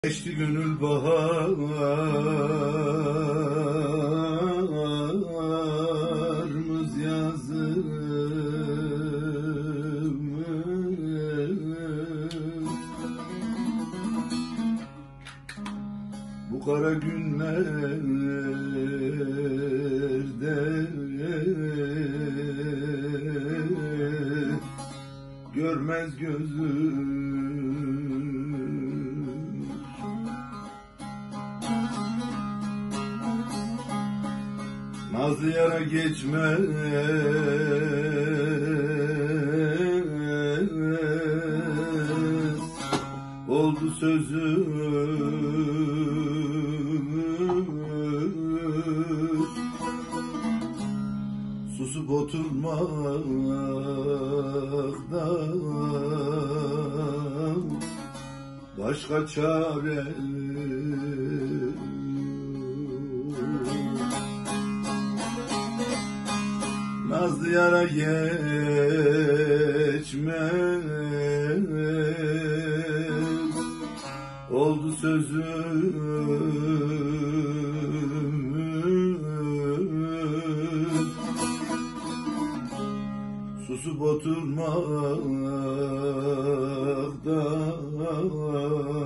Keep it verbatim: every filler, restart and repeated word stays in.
Geçti gönül baharımız yazım. Bu kara günlerde görmez gözüm. Nazlı yara geçmez oldu sözüm. Susup oturmaktan başka çare. Nazlı yara geçmez oldu sözüm. Susup oturmaktan